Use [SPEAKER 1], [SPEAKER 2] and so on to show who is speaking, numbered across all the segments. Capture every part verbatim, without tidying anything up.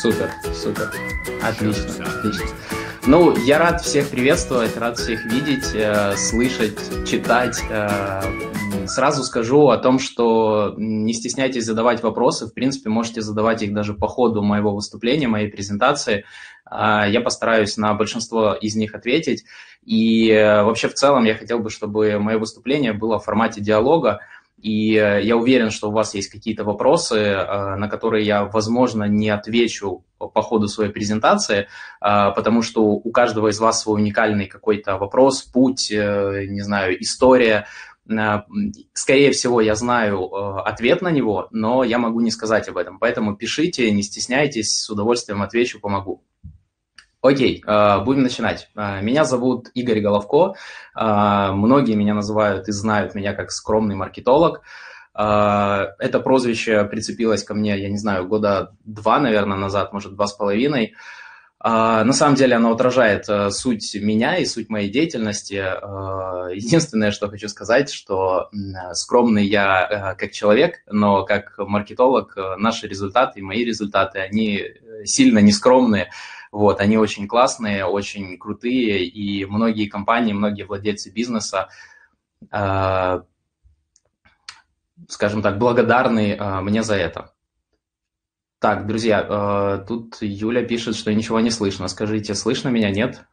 [SPEAKER 1] Супер, супер. Отлично, отлично. Ну, я рад всех приветствовать, рад всех видеть, э, слышать, читать. Э, сразу скажу о том, что не стесняйтесь задавать вопросы. В принципе, можете задавать их даже по ходу моего выступления, моей презентации. Э, я постараюсь на большинство из них ответить. И э, вообще в целом я хотел бы, чтобы мое выступление было в формате диалога. И я уверен, что у вас есть какие-то вопросы, на которые я, возможно, не отвечу по ходу своей презентации, потому что у каждого из вас свой уникальный какой-то вопрос, путь, не знаю, история. Скорее всего, я знаю ответ на него, но я могу не сказать об этом. Поэтому пишите, не стесняйтесь, с удовольствием отвечу, помогу. Окей, будем начинать. Меня зовут Игорь Головко. Многие меня называют и знают меня как скромный маркетолог. Это прозвище прицепилось ко мне, я не знаю, года два, наверное, назад, может, два с половиной. На самом деле оно отражает суть меня и суть моей деятельности. Единственное, что хочу сказать, что скромный я как человек, но как маркетолог наши результаты и мои результаты, они сильно не скромные. Вот, они очень классные, очень крутые, и многие компании, многие владельцы бизнеса, э, скажем так, благодарны э, мне за это. Так, друзья, э, тут Юля пишет, что ничего не слышно. Скажите, слышно меня, нет?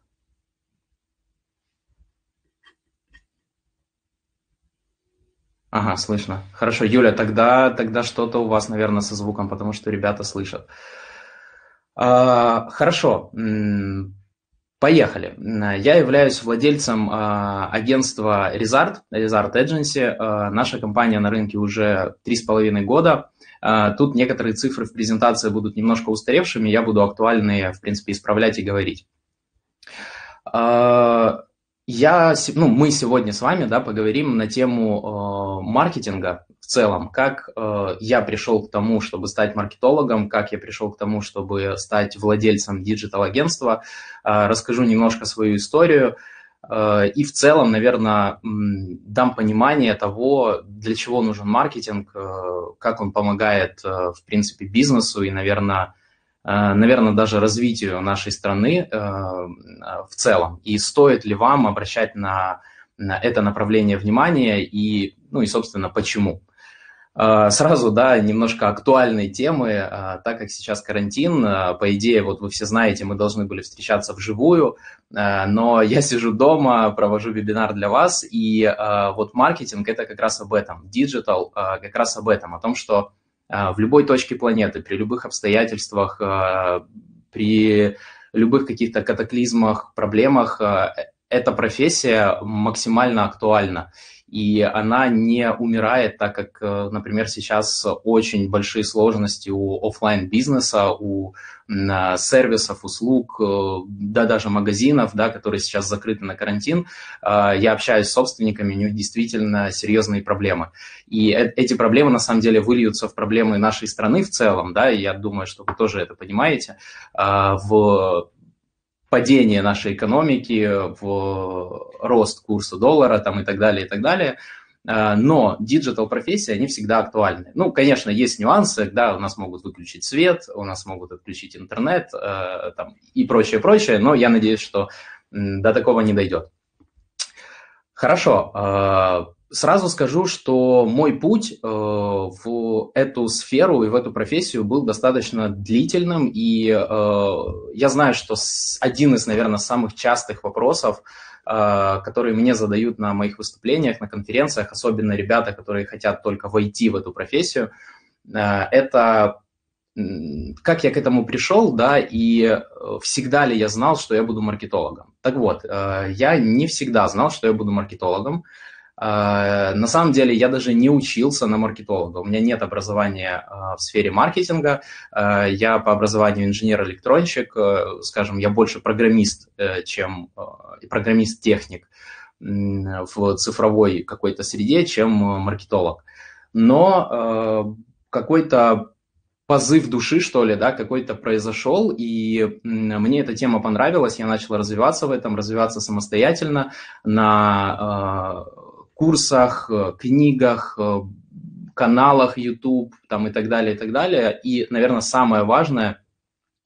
[SPEAKER 1] Ага, слышно. Хорошо, Юля, тогда, тогда что-то у вас, наверное, со звуком, потому что ребята слышат. Хорошо, поехали. Я являюсь владельцем агентства Resart, Resart Agency. Наша компания на рынке уже три с половиной года. Тут некоторые цифры в презентации будут немножко устаревшими, я буду актуальные, в принципе, исправлять и говорить. Я, ну, мы сегодня с вами, да, поговорим на тему э, маркетинга в целом, как э, я пришел к тому, чтобы стать маркетологом, как я пришел к тому, чтобы стать владельцем диджитал-агентства, э, расскажу немножко свою историю э, и в целом, наверное, дам понимание того, для чего нужен маркетинг, э, как он помогает, э, в принципе, бизнесу и, наверное, наверное, даже развитию нашей страны в целом. И стоит ли вам обращать на, на это направление внимания и, ну и, собственно, почему. Сразу, да, немножко актуальной темы, так как сейчас карантин, по идее, вот вы все знаете, мы должны были встречаться вживую, но я сижу дома, провожу вебинар для вас, и вот маркетинг – это как раз об этом, диджитал как раз об этом, о том, что в любой точке планеты, при любых обстоятельствах, при любых каких-то катаклизмах, проблемах, эта профессия максимально актуальна. И она не умирает, так как, например, сейчас очень большие сложности у офлайн-бизнеса, у сервисов, услуг, да даже магазинов, да, которые сейчас закрыты на карантин. Я общаюсь с собственниками, у них действительно серьезные проблемы. И эти проблемы, на самом деле, выльются в проблемы нашей страны в целом, да, и я думаю, что вы тоже это понимаете, в падение нашей экономики, в рост курса доллара там, и так далее, и так далее. Но диджитал-профессии, они всегда актуальны. Ну, конечно, есть нюансы, да, у нас могут выключить свет, у нас могут отключить интернет там, и прочее, прочее, но я надеюсь, что до такого не дойдет. Хорошо. Сразу скажу, что мой путь э, в эту сферу и в эту профессию был достаточно длительным, и э, я знаю, что один из, наверное, самых частых вопросов, э, которые мне задают на моих выступлениях, на конференциях, особенно ребята, которые хотят только войти в эту профессию, э, это как я к этому пришел, да, и всегда ли я знал, что я буду маркетологом. Так вот, э, я не всегда знал, что я буду маркетологом. На самом деле я даже не учился на маркетолога, у меня нет образования в сфере маркетинга, я по образованию инженер-электронщик, скажем, я больше программист, чем программист-техник в цифровой какой-то среде, чем маркетолог. Но какой-то позыв души, что ли, да, какой-то произошел, и мне эта тема понравилась, я начал развиваться в этом, развиваться самостоятельно на курсах, книгах, каналах YouTube там, и так далее, и так далее. И, наверное, самое важное,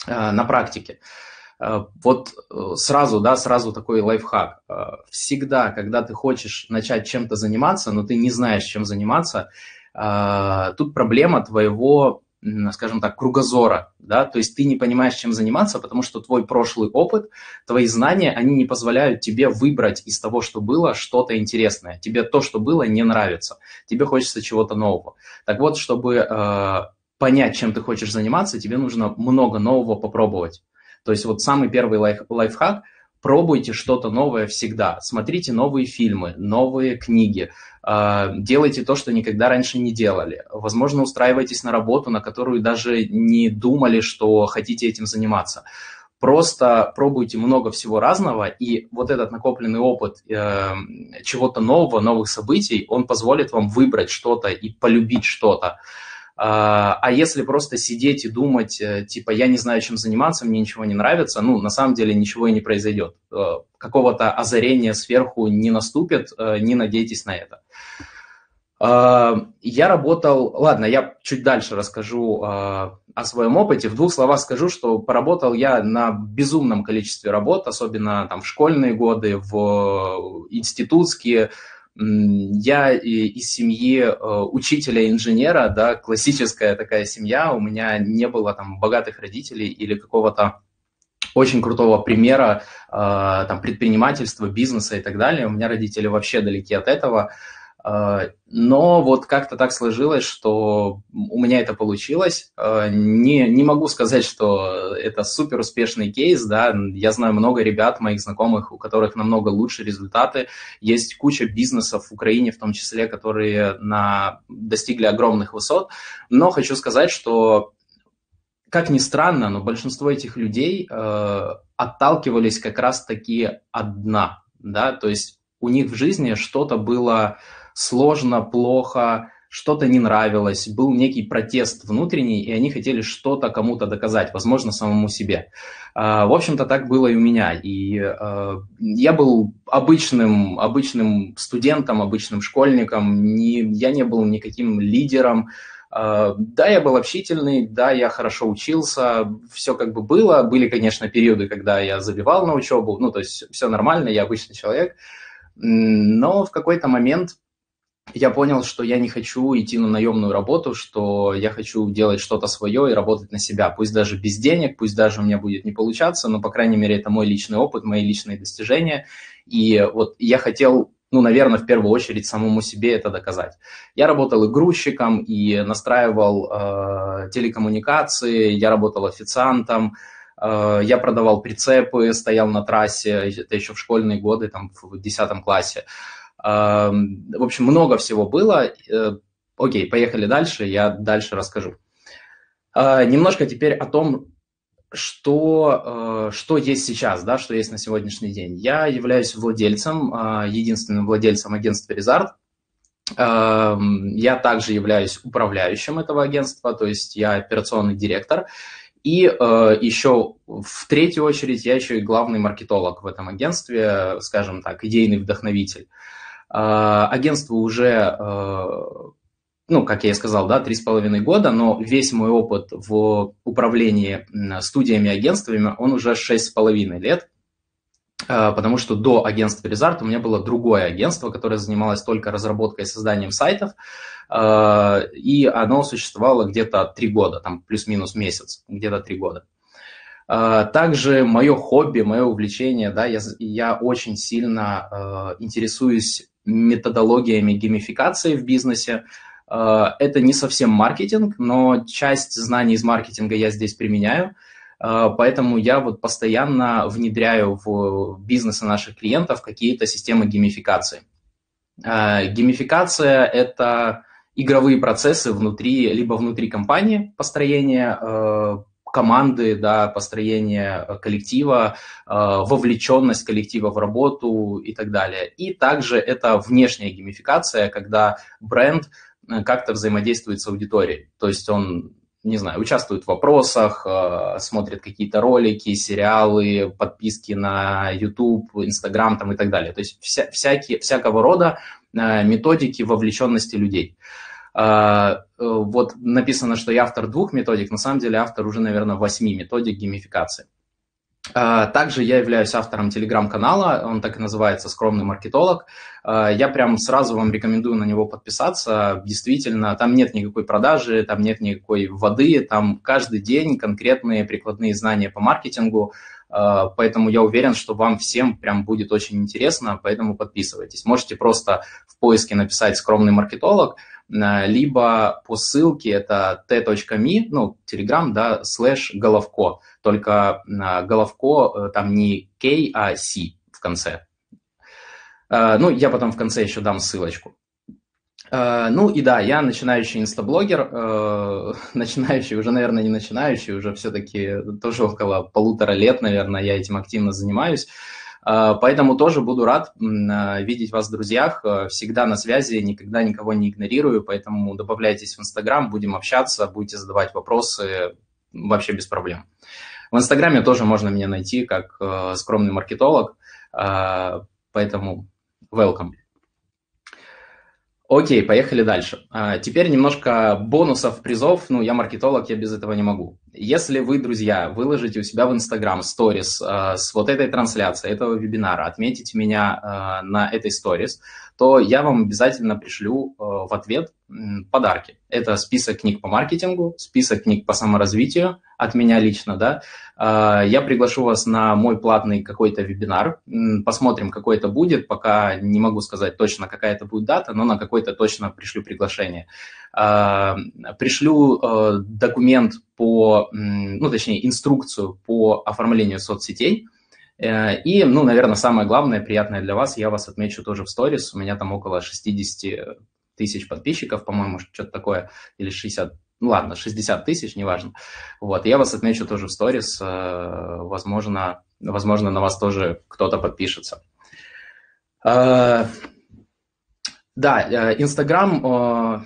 [SPEAKER 1] на практике. Вот сразу, да, сразу такой лайфхак. Всегда, когда ты хочешь начать чем-то заниматься, но ты не знаешь, чем заниматься, тут проблема твоего, скажем так, кругозора, да, то есть ты не понимаешь, чем заниматься, потому что твой прошлый опыт, твои знания, они не позволяют тебе выбрать из того, что было, что-то интересное. Тебе то, что было, не нравится, тебе хочется чего-то нового. Так вот, чтобы понять, чем ты хочешь заниматься, тебе нужно много нового попробовать. То есть вот самый первый лайф, лайфхак – пробуйте что-то новое всегда. Смотрите новые фильмы, новые книги, э, делайте то, что никогда раньше не делали. Возможно, устраивайтесь на работу, на которую даже не думали, что хотите этим заниматься. Просто пробуйте много всего разного, и вот этот накопленный опыт э, чего-то нового, новых событий, он позволит вам выбрать что-то и полюбить что-то. А если просто сидеть и думать, типа, я не знаю, чем заниматься, мне ничего не нравится, ну, на самом деле ничего и не произойдет. Какого-то озарения сверху не наступит, не надейтесь на это. Я работал, ладно, я чуть дальше расскажу о своем опыте. В двух словах скажу, что поработал я на безумном количестве работ, особенно там в школьные годы, в институтские. Я из семьи учителя-инженера, да, классическая такая семья, у меня не было там богатых родителей или какого-то очень крутого примера там, предпринимательства, бизнеса и так далее. У меня родители вообще далеки от этого. Но вот как-то так сложилось, что у меня это получилось. Не, не могу сказать, что это супер успешный кейс, да. Я знаю много ребят, моих знакомых, у которых намного лучше результаты. Есть куча бизнесов в Украине, в том числе, которые на... достигли огромных высот. Но хочу сказать, что, как ни странно, но большинство этих людей э, отталкивались как раз-таки от дна, да. То есть у них в жизни что-то было... сложно, плохо, что-то не нравилось, был некий протест внутренний, и они хотели что-то кому-то доказать, возможно, самому себе. В общем-то, так было и у меня. И я был обычным, обычным студентом, обычным школьником, не, я не был никаким лидером. Да, я был общительный, да, я хорошо учился, все как бы было. Были, конечно, периоды, когда я забивал на учебу, ну, то есть все нормально, я обычный человек. Но в какой-то момент я понял, что я не хочу идти на наемную работу, что я хочу делать что-то свое и работать на себя. Пусть даже без денег, пусть даже у меня будет не получаться, но, по крайней мере, это мой личный опыт, мои личные достижения. И вот я хотел, ну, наверное, в первую очередь самому себе это доказать. Я работал и грузчиком, и настраивал э, телекоммуникации, я работал официантом, э, я продавал прицепы, стоял на трассе, это еще в школьные годы, там, в десятом классе. В общем, много всего было. Окей, поехали дальше, я дальше расскажу. Немножко теперь о том, что, что есть сейчас, да, что есть на сегодняшний день. Я являюсь владельцем, единственным владельцем агентства Резарт. Я также являюсь управляющим этого агентства, то есть я операционный директор. И э, еще в третью очередь я еще и главный маркетолог в этом агентстве, скажем так, идейный вдохновитель. Агентству уже, ну, как я и сказал, да, три с половиной года, но весь мой опыт в управлении студиями, агентствами, он уже шесть с половиной лет, потому что до агентства Резарт у меня было другое агентство, которое занималось только разработкой и созданием сайтов, и оно существовало где-то три года, там плюс-минус месяц, где-то три года. Также мое хобби, мое увлечение, да, я, я очень сильно э, интересуюсь методологиями геймификации в бизнесе. Э, это не совсем маркетинг, но часть знаний из маркетинга я здесь применяю, э, поэтому я вот постоянно внедряю в бизнесы наших клиентов какие-то системы геймификации. Э, геймификация – это игровые процессы внутри, либо внутри компании, построение э, команды, да, построение коллектива, вовлеченность коллектива в работу и так далее. И также это внешняя геймификация, когда бренд как-то взаимодействует с аудиторией. То есть он, не знаю, участвует в вопросах, смотрит какие-то ролики, сериалы, подписки на YouTube, Instagram там и так далее. То есть вся, всякие, всякого рода методики вовлеченности людей. Вот написано, что я автор двух методик, на самом деле автор уже, наверное, восьми методик геймификации. Также я являюсь автором телеграм-канала, он так и называется «Скромный маркетолог». Я прям сразу вам рекомендую на него подписаться. Действительно, там нет никакой продажи, там нет никакой воды, там каждый день конкретные прикладные знания по маркетингу. Поэтому я уверен, что вам всем прям будет очень интересно, поэтому подписывайтесь. Можете просто в поиске написать «Скромный маркетолог», либо по ссылке, это t.me, ну, Telegram, да, слэш Головко, только Головко там не K, а C в конце. Ну, я потом в конце еще дам ссылочку. Ну и да, я начинающий инстаблогер, начинающий, уже, наверное, не начинающий, уже все-таки тоже около полутора лет, наверное, я этим активно занимаюсь. Поэтому тоже буду рад видеть вас в друзьях, всегда на связи, никогда никого не игнорирую, поэтому добавляйтесь в Инстаграм, будем общаться, будете задавать вопросы, вообще без проблем. В Инстаграме тоже можно меня найти как скромный маркетолог, поэтому welcome. Окей, поехали дальше. Теперь немножко бонусов, призов. Ну, я маркетолог, я без этого не могу. Если вы, друзья, выложите у себя в Instagram сторис с вот этой трансляцией, этого вебинара, отметите меня на этой сторис, то я вам обязательно пришлю в ответ подарки. Это список книг по маркетингу, список книг по саморазвитию от меня лично, да. Я приглашу вас на мой платный какой-то вебинар, посмотрим, какой это будет, пока не могу сказать точно, какая это будет дата, но на какой-то точно пришлю приглашение. Пришлю документ по, ну, точнее, инструкцию по оформлению соцсетей. И, ну, наверное, самое главное, приятное для вас, я вас отмечу тоже в сторис. У меня там около шестьдесят тысяч подписчиков, по-моему, что-то такое, или шестьдесят, ну ладно, шестьдесят тысяч, неважно. Вот, я вас отмечу тоже в сторис, возможно, возможно, на вас тоже кто-то подпишется. Да, Инстаграм,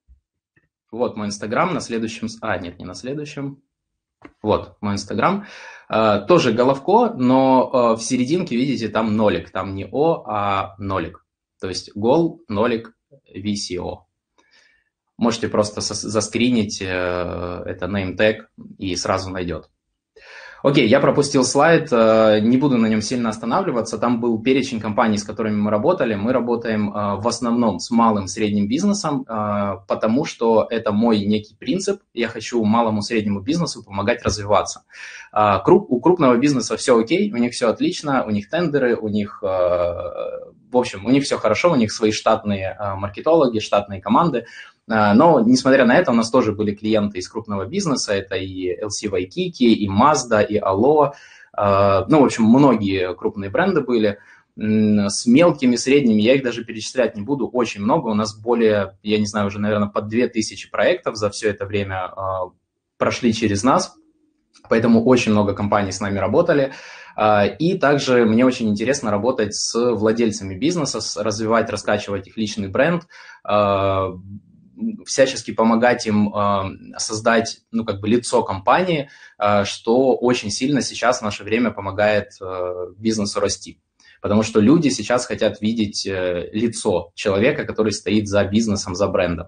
[SPEAKER 1] вот мой Инстаграм на следующем, а, нет, не на следующем. Вот, мой Инстаграм. Тоже Головко, но в серединке, видите, там нолик. Там не О, а нолик. То есть гол, нолик, ви си о. Можете просто заскринить это name tag и сразу найдет. Окей, я пропустил слайд, не буду на нем сильно останавливаться. Там был перечень компаний, с которыми мы работали. Мы работаем в основном с малым средним бизнесом, потому что это мой некий принцип. Я хочу малому среднему бизнесу помогать развиваться. У крупного бизнеса все окей, у них все отлично, у них тендеры, у них, в общем, у них все хорошо, у них свои штатные маркетологи, штатные команды. Но, несмотря на это, у нас тоже были клиенты из крупного бизнеса, это и эл си Waikiki, и Mazda, и Allo, ну, в общем, многие крупные бренды были. С мелкими, средними, я их даже перечислять не буду, очень много, у нас более, я не знаю, уже, наверное, под две тысячи проектов за все это время прошли через нас, поэтому очень много компаний с нами работали. И также мне очень интересно работать с владельцами бизнеса, развивать, раскачивать их личный бренд, всячески помогать им э, создать, ну, как бы лицо компании, э, что очень сильно сейчас в наше время помогает э, бизнесу расти. Потому что люди сейчас хотят видеть э, лицо человека, который стоит за бизнесом, за брендом.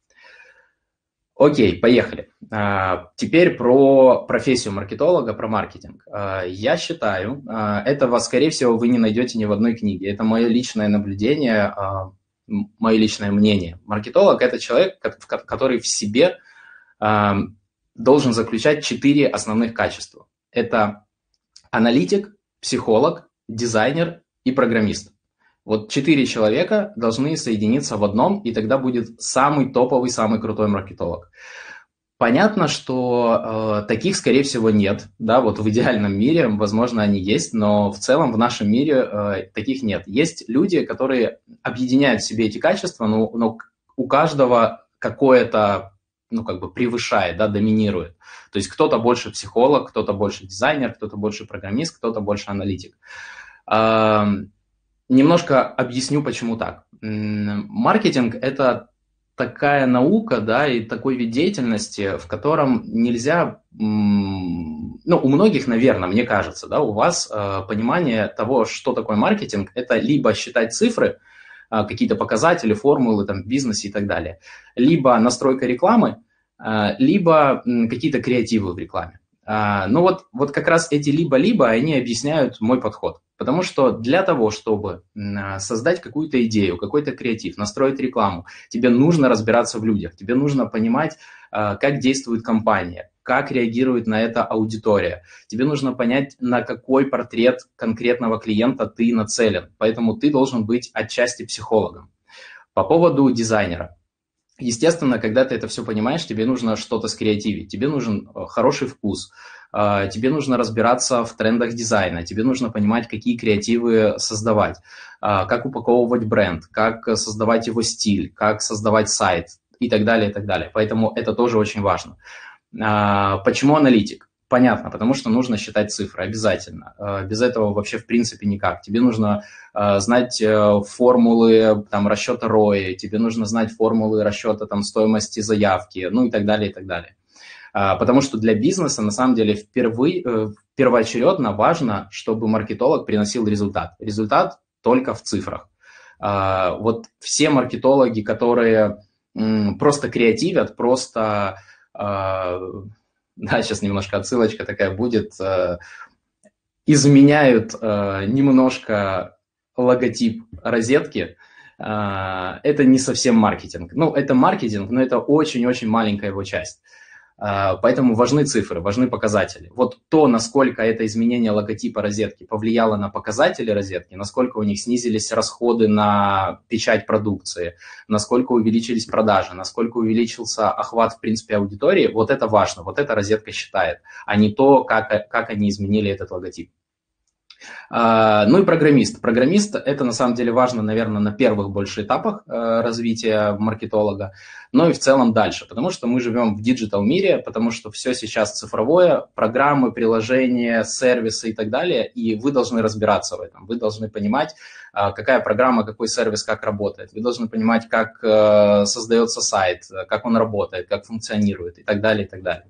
[SPEAKER 1] Окей, поехали. Э, теперь про профессию маркетолога, про маркетинг. Э, я считаю, э, этого, скорее всего, вы не найдете ни в одной книге. Это мое личное наблюдение, э, мое личное мнение. Маркетолог – это человек, который в себе э, должен заключать четыре основных качества. Это аналитик, психолог, дизайнер и программист. Вот четыре человека должны соединиться в одном, и тогда будет самый топовый, самый крутой маркетолог. Понятно, что э, таких, скорее всего, нет, да, вот в идеальном мире, возможно, они есть, но в целом в нашем мире э, таких нет. Есть люди, которые объединяют в себе эти качества, но, но у каждого какое-то, ну, как бы превышает, да, доминирует. То есть кто-то больше психолог, кто-то больше дизайнер, кто-то больше программист, кто-то больше аналитик. Э, немножко объясню, почему так. Маркетинг – это такая наука, да, и такой вид деятельности, в котором нельзя, ну, у многих, наверное, мне кажется, да, у вас э, понимание того, что такое маркетинг, это либо считать цифры, какие-то показатели, формулы там, в бизнесе и так далее. Либо настройка рекламы, либо какие-то креативы в рекламе. Ну вот, вот как раз эти либо-либо, они объясняют мой подход. Потому что для того, чтобы создать какую-то идею, какой-то креатив, настроить рекламу, тебе нужно разбираться в людях, тебе нужно понимать, как действует компания, как реагирует на это аудитория. Тебе нужно понять, на какой портрет конкретного клиента ты нацелен. Поэтому ты должен быть отчасти психологом. По поводу дизайнера. Естественно, когда ты это все понимаешь, тебе нужно что-то скреативить, тебе нужен хороший вкус, тебе нужно разбираться в трендах дизайна, тебе нужно понимать, какие креативы создавать, как упаковывать бренд, как создавать его стиль, как создавать сайт и так далее, и так далее. Поэтому это тоже очень важно. Почему аналитик? Понятно, потому что нужно считать цифры обязательно. Без этого вообще в принципе никак. Тебе нужно знать формулы там, расчета эр о и, тебе нужно знать формулы расчета там, стоимости заявки, ну и так далее, и так далее. Потому что для бизнеса на самом деле впервые, первоочередно важно, чтобы маркетолог приносил результат. Результат только в цифрах. Вот все маркетологи, которые просто креативят, просто... Да, сейчас немножко отсылочка такая будет. Изменяют немножко логотип розетки. Это не совсем маркетинг. Ну, это маркетинг, но это очень-очень маленькая его часть. Поэтому важны цифры, важны показатели. Вот то, насколько это изменение логотипа розетки повлияло на показатели розетки, насколько у них снизились расходы на печать продукции, насколько увеличились продажи, насколько увеличился охват, в принципе, аудитории, вот это важно, вот это розетка считает, а не то, как, как они изменили этот логотип. Ну и программист. Программист – это на самом деле важно, наверное, на первых больше этапах развития маркетолога, но и в целом дальше, потому что мы живем в диджитал-мире, потому что все сейчас цифровое, программы, приложения, сервисы и так далее, и вы должны разбираться в этом, вы должны понимать, какая программа, какой сервис, как работает, вы должны понимать, как создается сайт, как он работает, как функционирует и так далее, и так далее.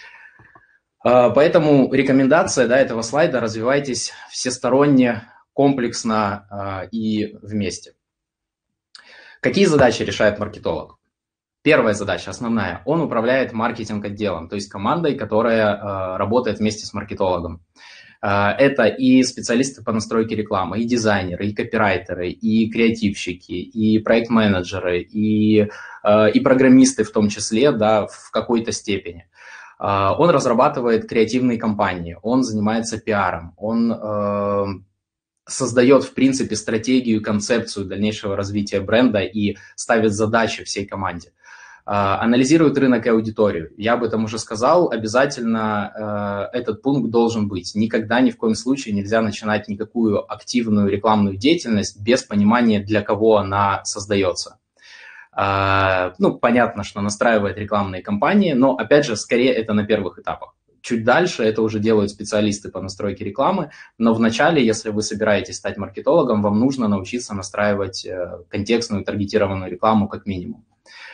[SPEAKER 1] Поэтому рекомендация, да, этого слайда: развивайтесь всесторонне, комплексно и вместе. Какие задачи решает маркетолог? Первая задача, основная, он управляет маркетинг-отделом, то есть командой, которая работает вместе с маркетологом. Это и специалисты по настройке рекламы, и дизайнеры, и копирайтеры, и креативщики, и проект-менеджеры, и, и программисты в том числе, да, в какой-то степени. Он разрабатывает креативные кампании, он занимается пиаром, он э, создает, в принципе, стратегию и концепцию дальнейшего развития бренда и ставит задачи всей команде. Э, анализирует рынок и аудиторию. Я об этом уже сказал, обязательно э, этот пункт должен быть. Никогда, ни в коем случае нельзя начинать никакую активную рекламную деятельность без понимания, для кого она создается. Ну, понятно, что настраивает рекламные кампании, но, опять же, скорее это на первых этапах. Чуть дальше это уже делают специалисты по настройке рекламы, но вначале, если вы собираетесь стать маркетологом, вам нужно научиться настраивать контекстную, таргетированную рекламу как минимум.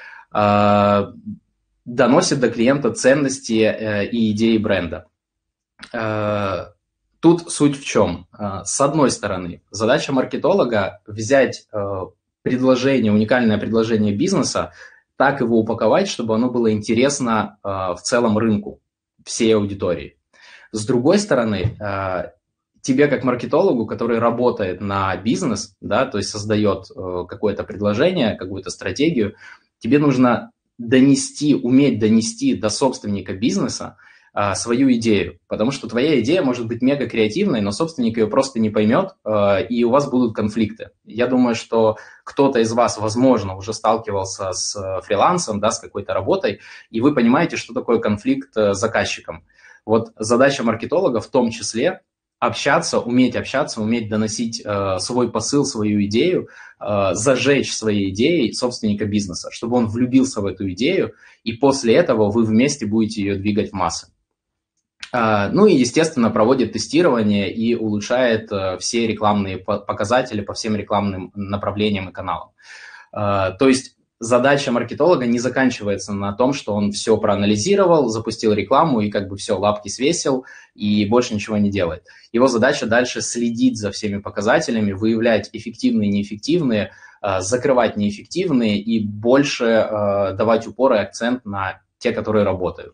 [SPEAKER 1] Доносит до клиента ценности и идеи бренда. Тут суть в чем? С одной стороны, задача маркетолога взять предложение, уникальное предложение бизнеса, так его упаковать, чтобы оно было интересно э, в целом рынку, всей аудитории. С другой стороны, э, тебе как маркетологу, который работает на бизнес, да, то есть создает э, какое-то предложение, какую-то стратегию, тебе нужно донести, уметь донести до собственника бизнеса э, свою идею, потому что твоя идея может быть мега креативной, но собственник ее просто не поймет, э, и у вас будут конфликты. Я думаю, что кто-то из вас, возможно, уже сталкивался с фрилансом, да, с какой-то работой, и вы понимаете, что такое конфликт с заказчиком. Вот задача маркетолога в том числе общаться, уметь общаться, уметь доносить э, свой посыл, свою идею, э, зажечь своей идеей собственника бизнеса, чтобы он влюбился в эту идею, и после этого вы вместе будете ее двигать в массы. Ну и, естественно, проводит тестирование и улучшает все рекламные показатели по всем рекламным направлениям и каналам. То есть задача маркетолога не заканчивается на том, что он все проанализировал, запустил рекламу и как бы все, лапки свесил и больше ничего не делает. Его задача дальше следить за всеми показателями, выявлять эффективные и неэффективные, закрывать неэффективные и больше давать упор и акцент на те, которые работают.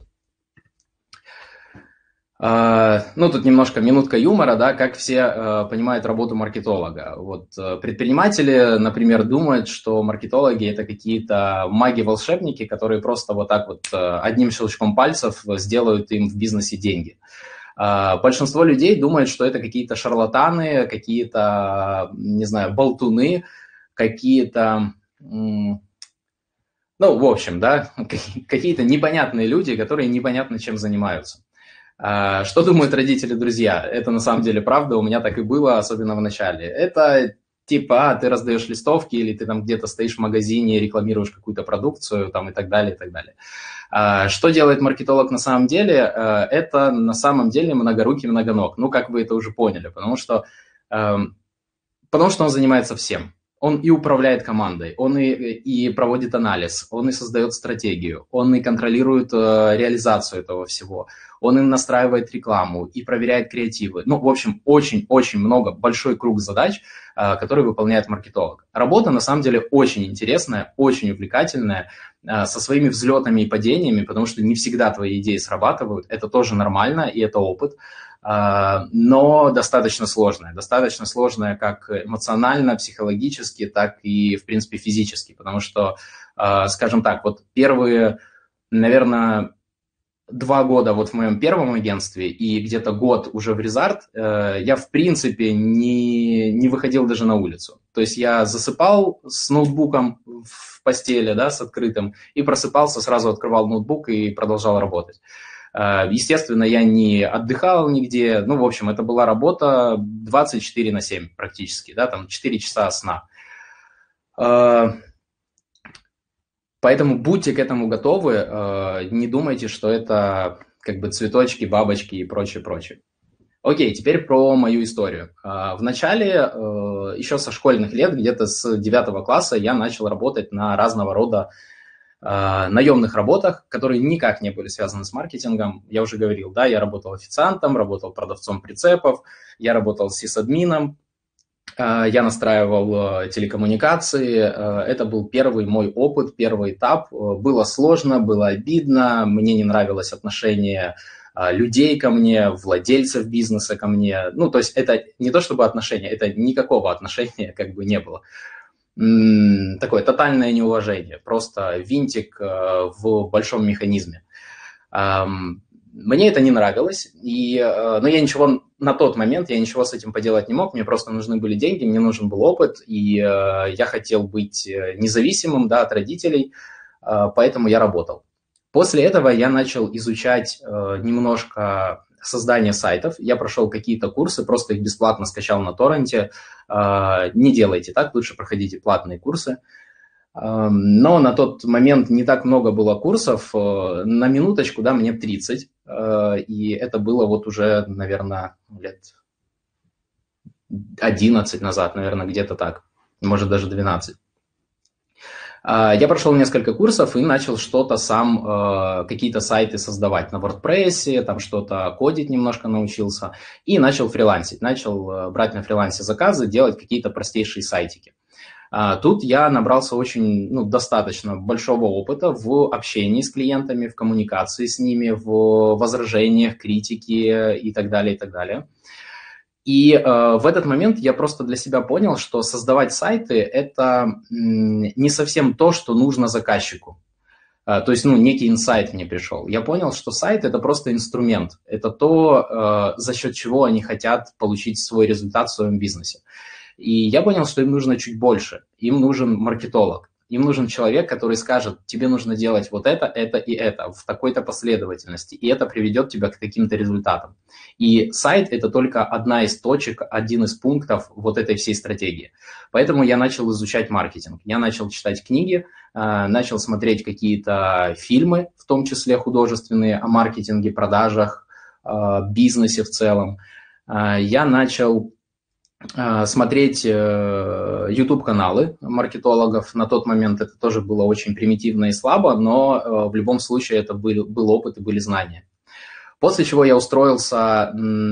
[SPEAKER 1] Ну, тут немножко минутка юмора, да, как все э, понимают работу маркетолога. Вот э, предприниматели, например, думают, что маркетологи – это какие-то маги-волшебники, которые просто вот так вот э, одним щелчком пальцев сделают им в бизнесе деньги. Э, большинство людей думает, что это какие-то шарлатаны, какие-то, не знаю, болтуны, какие-то, ну, в общем, да, какие-то непонятные люди, которые непонятно чем занимаются. Что думают родители, друзья? Это на самом деле правда, у меня так и было, особенно в начале. Это типа, а, ты раздаешь листовки, или ты там где-то стоишь в магазине, рекламируешь какую-то продукцию, там, и так далее, и так далее. Что делает маркетолог на самом деле? Это на самом деле многорукий многоног. Ну, как вы это уже поняли, потому что, потому что он занимается всем. Он и управляет командой, он и, и проводит анализ, он и создает стратегию, он и контролирует э, реализацию этого всего, он и настраивает рекламу, и проверяет креативы. Ну, в общем, очень-очень много, большой круг задач, э, которые выполняет маркетолог. Работа, на самом деле, очень интересная, очень увлекательная, э, со своими взлетами и падениями, потому что не всегда твои идеи срабатывают, это тоже нормально, и это опыт. Но достаточно сложная. Достаточно сложная как эмоционально, психологически, так и, в принципе, физически. Потому что, скажем так, вот первые, наверное, два года вот в моем первом агентстве и где-то год уже в Резарт, я, в принципе, не, не выходил даже на улицу. То есть я засыпал с ноутбуком в постели, да, с открытым, и просыпался, сразу открывал ноутбук и продолжал работать. Естественно, я не отдыхал нигде. Ну, в общем, это была работа двадцать четыре на семь практически, да, там четыре часа сна. Поэтому будьте к этому готовы, не думайте, что это как бы цветочки, бабочки и прочее, прочее. Окей, теперь про мою историю. В начале, еще со школьных лет, где-то с девятого класса, я начал работать на разного рода наемных работах, которые никак не были связаны с маркетингом. Я уже говорил, да, я работал официантом, работал продавцом прицепов, я работал сисадмином, я настраивал телекоммуникации. Это был первый мой опыт, первый этап. Было сложно, было обидно, мне не нравилось отношение людей ко мне, владельцев бизнеса ко мне. Ну, то есть это не то чтобы отношение, это никакого отношения как бы не было. Такое тотальное неуважение, просто винтик в большом механизме. Мне это не нравилось, и, но я ничего на тот момент, я ничего с этим поделать не мог, мне просто нужны были деньги, мне нужен был опыт, и я хотел быть независимым, да, от родителей, поэтому я работал. После этого я начал изучать немножко создание сайтов. Я прошел какие-то курсы, просто их бесплатно скачал на торренте. Не делайте так, лучше проходите платные курсы. Но на тот момент не так много было курсов. На минуточку, да, мне тридцать. И это было вот уже, наверное, лет одиннадцать назад, наверное, где-то так. Может, даже двенадцать. Я прошел несколько курсов и начал что-то сам, какие-то сайты создавать на WordPress, там что-то кодить немножко научился и начал фрилансить, начал брать на фрилансе заказы, делать какие-то простейшие сайтики. Тут я набрался очень, ну, достаточно большого опыта в общении с клиентами, в коммуникации с ними, в возражениях, критике и так далее, и так далее. И э, в этот момент я просто для себя понял, что создавать сайты – это не совсем то, что нужно заказчику. Э, то есть, ну, некий инсайт мне пришел. Я понял, что сайт – это просто инструмент. Это то, э, за счет чего они хотят получить свой результат в своем бизнесе. И я понял, что им нужно чуть больше. Им нужен маркетолог. Им нужен человек, который скажет, тебе нужно делать вот это, это и это в такой-то последовательности, и это приведет тебя к каким-то результатам. И сайт – это только одна из точек, один из пунктов вот этой всей стратегии. Поэтому я начал изучать маркетинг. Я начал читать книги, начал смотреть какие-то фильмы, в том числе художественные, о маркетинге, продажах, бизнесе в целом. Я начал смотреть YouTube-каналы маркетологов. На тот момент это тоже было очень примитивно и слабо, но в любом случае это был, был опыт и были знания. После чего я устроился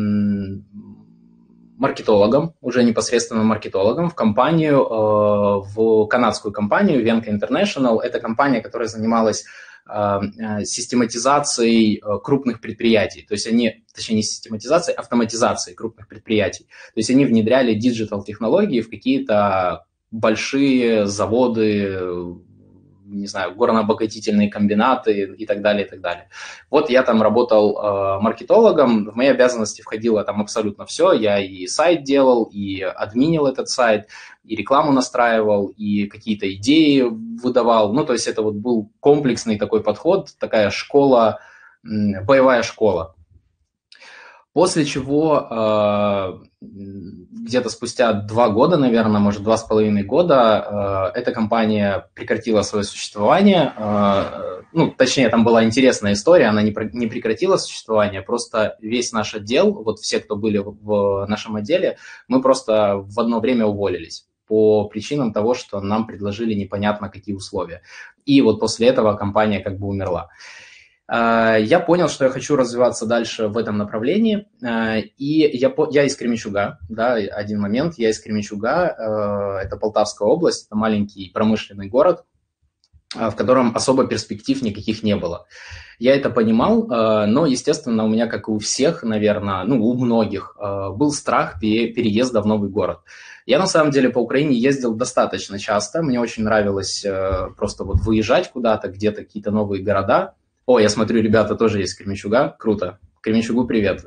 [SPEAKER 1] маркетологом, уже непосредственно маркетологом в компанию, в канадскую компанию Venka International. Это компания, которая занималась систематизацией крупных предприятий. То есть они, точнее не систематизацией, автоматизацией крупных предприятий. То есть они внедряли диджитал-технологии в какие-то большие заводы, не знаю, горнообогатительные комбинаты и так далее, и так далее. Вот я там работал э, маркетологом, в мои обязанности входило там абсолютно все. Я и сайт делал, и админил этот сайт, и рекламу настраивал, и какие-то идеи выдавал. Ну, то есть это вот был комплексный такой подход, такая школа, боевая школа. После чего э, где-то спустя два года, наверное, может, два с половиной года, э, эта компания прекратила свое существование. Э, ну, точнее, там была интересная история, она не, не прекратила существование, просто весь наш отдел, вот все, кто были в нашем отделе, мы просто в одно время уволились по причинам того, что нам предложили непонятно какие условия. И вот после этого компания как бы умерла. Я понял, что я хочу развиваться дальше в этом направлении, и я, я из Кременчуга, да, один момент, я из Кременчуга, это Полтавская область, это маленький промышленный город, в котором особо перспектив никаких не было. Я это понимал, но, естественно, у меня, как и у всех, наверное, ну, у многих, был страх переезда в новый город. Я, на самом деле, по Украине ездил достаточно часто, мне очень нравилось просто вот выезжать куда-то, где-то какие-то новые города. О, я смотрю, ребята тоже есть Кременчуга, круто. Кременчугу привет.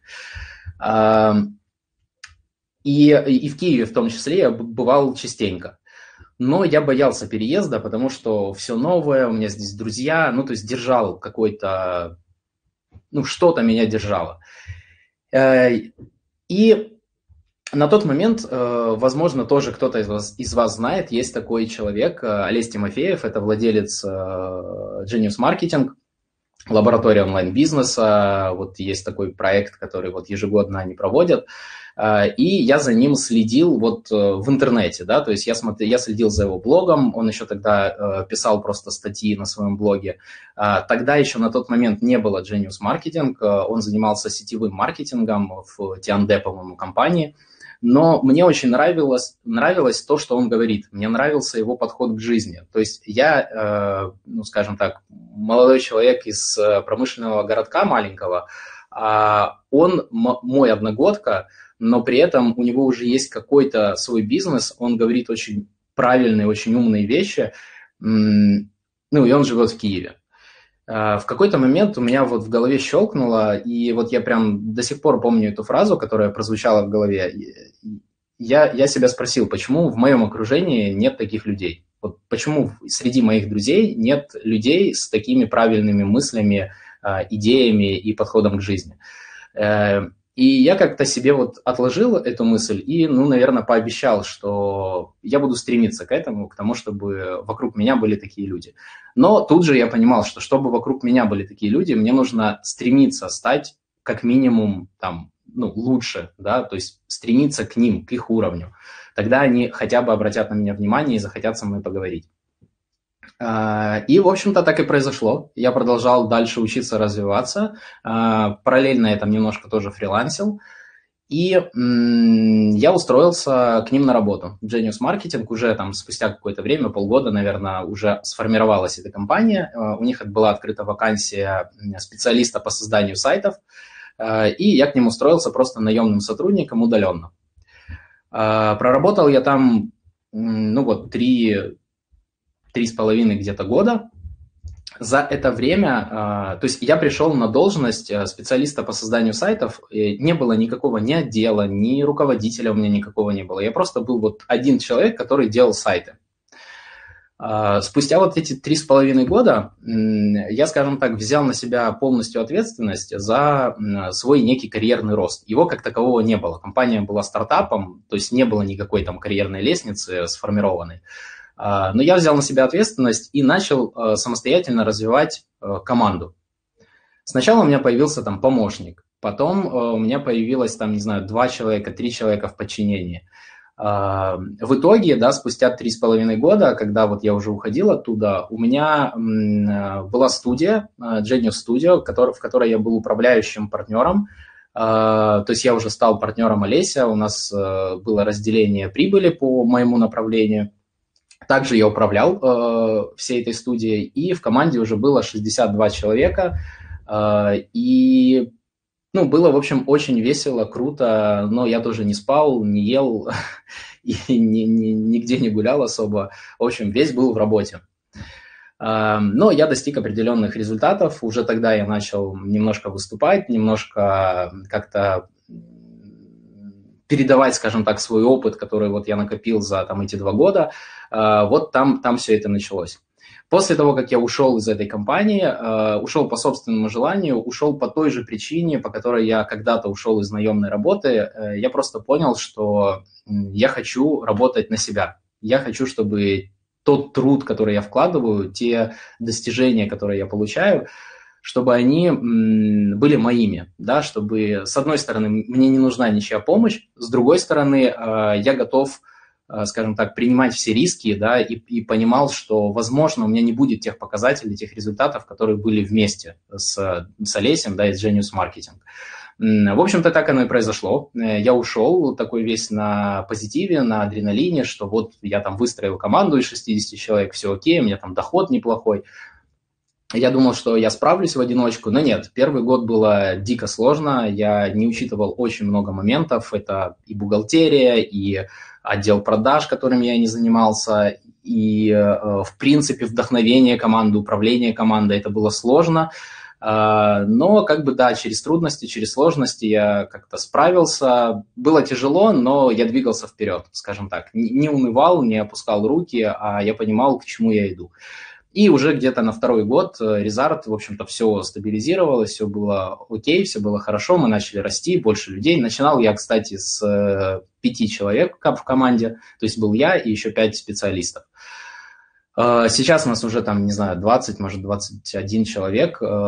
[SPEAKER 1] И, и в Киеве в том числе я бывал частенько. Но я боялся переезда, потому что все новое, у меня здесь друзья, ну, то есть держал какой-то, ну, что-то меня держало. И на тот момент, возможно, тоже кто-то из вас, из вас знает, есть такой человек, Олесь Тимофеев, это владелец Genius Marketing, лаборатория онлайн-бизнеса, вот есть такой проект, который вот ежегодно они проводят, и я за ним следил вот в интернете, да, то есть я, смотрел, я следил за его блогом, он еще тогда писал просто статьи на своем блоге, тогда еще на тот момент не было Genius Marketing, он занимался сетевым маркетингом в Тианде, по-моему, компании, но мне очень нравилось, нравилось то, что он говорит. Мне нравился его подход к жизни. То есть я, ну, скажем так, молодой человек из промышленного городка маленького, он мой одногодка, но при этом у него уже есть какой-то свой бизнес, он говорит очень правильные, очень умные вещи, ну, и он живет в Киеве. В какой-то момент у меня вот в голове щелкнуло, и вот я прям до сих пор помню эту фразу, которая прозвучала в голове. Я, я себя спросил, почему в моем окружении нет таких людей? Вот почему среди моих друзей нет людей с такими правильными мыслями, идеями и подходом к жизни? И я как-то себе вот отложил эту мысль и, ну, наверное, пообещал, что я буду стремиться к этому, к тому, чтобы вокруг меня были такие люди. Но тут же я понимал, что чтобы вокруг меня были такие люди, мне нужно стремиться стать как минимум там, ну, лучше, да, то есть стремиться к ним, к их уровню. Тогда они хотя бы обратят на меня внимание и захотят со мной поговорить. И, в общем-то, так и произошло. Я продолжал дальше учиться, развиваться. Параллельно я там немножко тоже фрилансил. И я устроился к ним на работу. Genius Marketing уже там спустя какое-то время, полгода, наверное, уже сформировалась эта компания. У них была открыта вакансия специалиста по созданию сайтов. И я к ним устроился просто наемным сотрудником удаленно. Проработал я там, ну вот, три... три с половиной где-то года. За это время, то есть я пришел на должность специалиста по созданию сайтов, не было никакого ни отдела, ни руководителя у меня никакого не было. Я просто был вот один человек, который делал сайты. Спустя вот эти три с половиной года я, скажем так, взял на себя полностью ответственность за свой некий карьерный рост. Его как такового не было. Компания была стартапом, то есть не было никакой там карьерной лестницы сформированной. Но я взял на себя ответственность и начал самостоятельно развивать команду. Сначала у меня появился там помощник. Потом э, у меня появилось там, не знаю, два человека, три человека в подчинении. Э, в итоге, да, спустя три с половиной года, когда вот я уже уходил оттуда, у меня э, была студия, э, Genius Studio, который, в которой я был управляющим партнером. Uh, то есть я уже стал партнером Олеся, у нас uh, было разделение прибыли по моему направлению. Также я управлял uh, всей этой студией, и в команде уже было шестьдесят два человека. Uh, и ну, было, в общем, очень весело, круто, но я тоже не спал, не ел и ни, ни, нигде не гулял особо. В общем, весь был в работе. Но я достиг определенных результатов. Уже тогда я начал немножко выступать, немножко как-то передавать, скажем так, свой опыт, который вот я накопил за там, эти два года. Вот там, там все это началось. После того, как я ушел из этой компании, ушел по собственному желанию, ушел по той же причине, по которой я когда-то ушел из наемной работы, я просто понял, что я хочу работать на себя. Я хочу, чтобы тот труд, который я вкладываю, те достижения, которые я получаю, чтобы они были моими, да, чтобы, с одной стороны, мне не нужна ничья помощь, с другой стороны, я готов, скажем так, принимать все риски, да, и, и понимал, что, возможно, у меня не будет тех показателей, тех результатов, которые были вместе с, с Олесем, да, и с Genius Marketing. В общем-то, так оно и произошло. Я ушел такой весь на позитиве, на адреналине, что вот я там выстроил команду из шестидесяти человек, все окей, у меня там доход неплохой. Я думал, что я справлюсь в одиночку, но нет. Первый год было дико сложно, я не учитывал очень много моментов. Это и бухгалтерия, и отдел продаж, которым я не занимался, и, в принципе, вдохновение команды, управление командой. Это было сложно. Но, как бы, да, через трудности, через сложности я как-то справился. Было тяжело, но я двигался вперед, скажем так. Не унывал, не опускал руки, а я понимал, к чему я иду. И уже где-то на второй год Резарт, в общем-то, все стабилизировалось, все было окей, все было хорошо, мы начали расти, больше людей. Начинал я, кстати, с пяти человек в команде, то есть был я и еще пять специалистов. Сейчас у нас уже там, не знаю, двадцать, может, двадцать один человек. У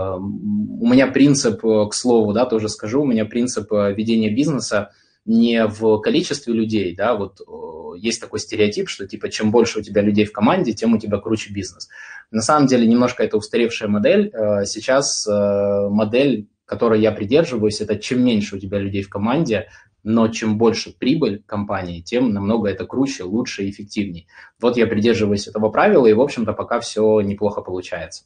[SPEAKER 1] меня принцип, к слову, да, тоже скажу, у меня принцип ведения бизнеса не в количестве людей, да, вот есть такой стереотип, что типа чем больше у тебя людей в команде, тем у тебя круче бизнес. На самом деле немножко это устаревшая модель. Сейчас модель, которой я придерживаюсь, это чем меньше у тебя людей в команде, но чем больше прибыль компании, тем намного это круче, лучше и эффективнее. Вот я придерживаюсь этого правила, и, в общем-то, пока все неплохо получается.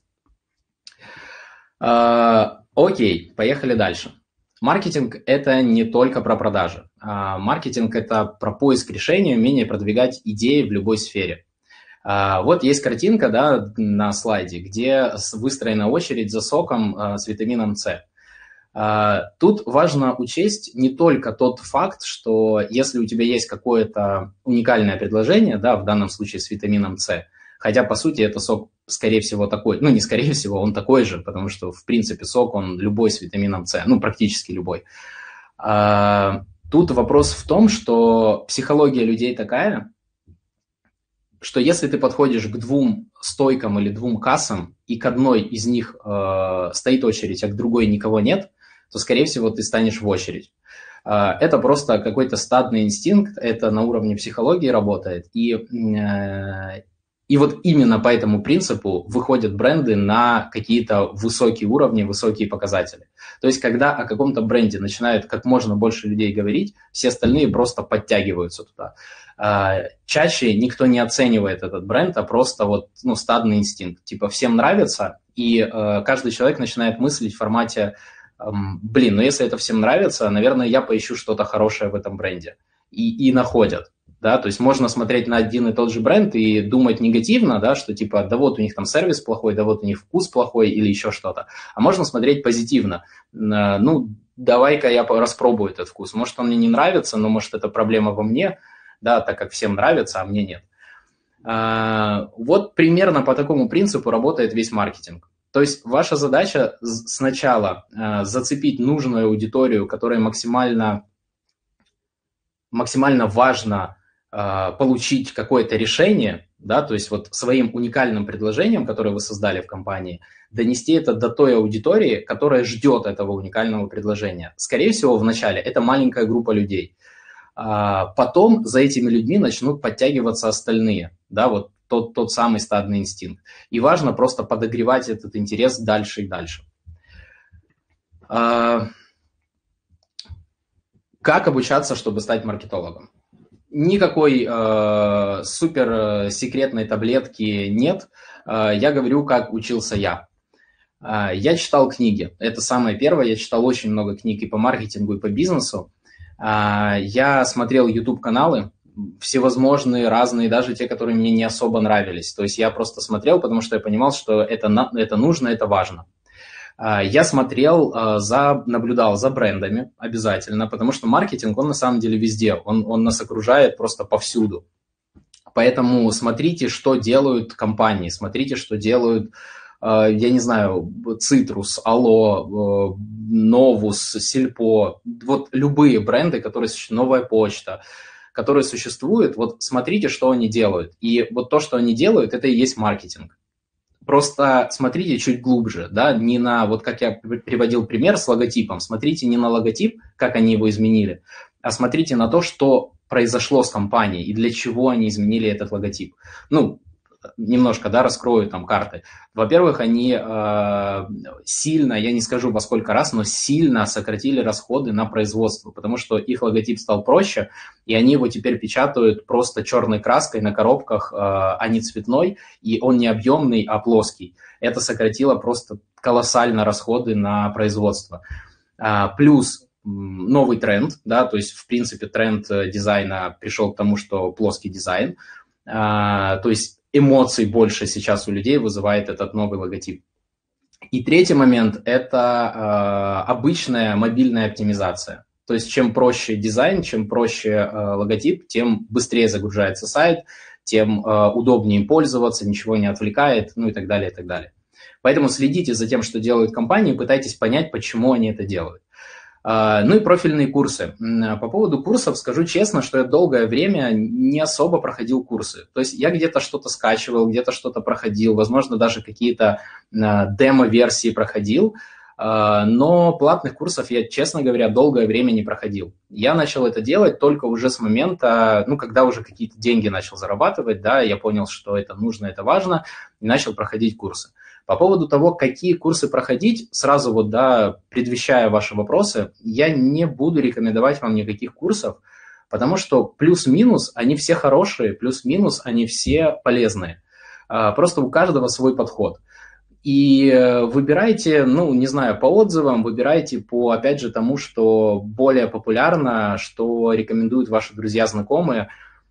[SPEAKER 1] Окей, поехали дальше. Маркетинг – это не только про продажи. Маркетинг – это про поиск решения, умение продвигать идеи в любой сфере. Вот есть картинка, да, на слайде, где выстроена очередь за соком с витамином С. Тут важно учесть не только тот факт, что если у тебя есть какое-то уникальное предложение, да, в данном случае с витамином С, хотя, по сути, это сок, скорее всего, такой, ну, не скорее всего, он такой же, потому что, в принципе, сок, он любой с витамином С, ну, практически любой. Тут вопрос в том, что психология людей такая, что если ты подходишь к двум стойкам или двум кассам, и к одной из них э, стоит очередь, а к другой никого нет, то, скорее всего, ты станешь в очередь. Э, это просто какой-то стадный инстинкт, это на уровне психологии работает. И, э, и вот именно по этому принципу выходят бренды на какие-то высокие уровни, высокие показатели. То есть, когда о каком-то бренде начинают как можно больше людей говорить, все остальные просто подтягиваются туда. Чаще никто не оценивает этот бренд, а просто вот, ну, стадный инстинкт. Типа всем нравится, и э, каждый человек начинает мыслить в формате, э, блин, ну если это всем нравится, наверное, я поищу что-то хорошее в этом бренде. И, и находят. Да? То есть можно смотреть на один и тот же бренд и думать негативно, да, что типа, да вот у них там сервис плохой, да вот у них вкус плохой или еще что-то. А можно смотреть позитивно. Э, ну, давай-ка я распробую этот вкус. Может, он мне не нравится, но может, это проблема во мне, да, так как всем нравится, а мне нет. А, вот примерно по такому принципу работает весь маркетинг. То есть ваша задача сначала а, зацепить нужную аудиторию, которая максимально, максимально важна получить какое-то решение, да, то есть вот своим уникальным предложением, которое вы создали в компании, донести это до той аудитории, которая ждет этого уникального предложения. Скорее всего, вначале это маленькая группа людей. Потом за этими людьми начнут подтягиваться остальные, да, вот тот, тот самый стадный инстинкт. И важно просто подогревать этот интерес дальше и дальше. Как обучаться, чтобы стать маркетологом? Никакой э, супер секретной таблетки нет. Э, я говорю, как учился я. Э, я читал книги. Это самое первое. Я читал очень много книг и по маркетингу, и по бизнесу. Э, я смотрел YouTube-каналы, всевозможные, разные, даже те, которые мне не особо нравились. То есть я просто смотрел, потому что я понимал, что это, это нужно, это важно. Я смотрел, за, наблюдал за брендами обязательно, потому что маркетинг, он на самом деле везде, он, он нас окружает просто повсюду. Поэтому смотрите, что делают компании, смотрите, что делают, я не знаю, Цитрус, Алло, Новус, Сельпо, вот любые бренды, которые существуют, Новая почта, которые существуют, вот смотрите, что они делают. И вот то, что они делают, это и есть маркетинг. Просто смотрите чуть глубже, да, не на, вот как я приводил пример с логотипом, смотрите не на логотип, как они его изменили, а смотрите на то, что произошло с компанией и для чего они изменили этот логотип. Ну, немножко, да, раскрою там карты. Во-первых, они э, сильно, я не скажу во сколько раз, но сильно сократили расходы на производство, потому что их логотип стал проще, и они его теперь печатают просто черной краской на коробках, э, а не цветной, и он не объемный, а плоский. Это сократило просто колоссально расходы на производство. А, плюс новый тренд, да, то есть, в принципе, тренд дизайна пришел к тому, что плоский дизайн, а, то есть эмоций больше сейчас у людей вызывает этот новый логотип. И третий момент – это э, обычная мобильная оптимизация. То есть чем проще дизайн, чем проще э, логотип, тем быстрее загружается сайт, тем э, удобнее им пользоваться, ничего не отвлекает, ну и так далее, и так далее. Поэтому следите за тем, что делают компании, пытайтесь понять, почему они это делают. Ну и профильные курсы. По поводу курсов скажу честно, что я долгое время не особо проходил курсы. То есть я где-то что-то скачивал, где-то что-то проходил, возможно, даже какие-то демо-версии проходил, но платных курсов я, честно говоря, долгое время не проходил. Я начал это делать только уже с момента, ну, когда уже какие-то деньги начал зарабатывать, да, я понял, что это нужно, это важно, и начал проходить курсы. По поводу того, какие курсы проходить, сразу вот, да, предвещая ваши вопросы, я не буду рекомендовать вам никаких курсов, потому что плюс-минус они все хорошие, плюс-минус они все полезные. Просто у каждого свой подход. И выбирайте, ну, не знаю, по отзывам, выбирайте по, опять же, тому, что более популярно, что рекомендуют ваши друзья, знакомые.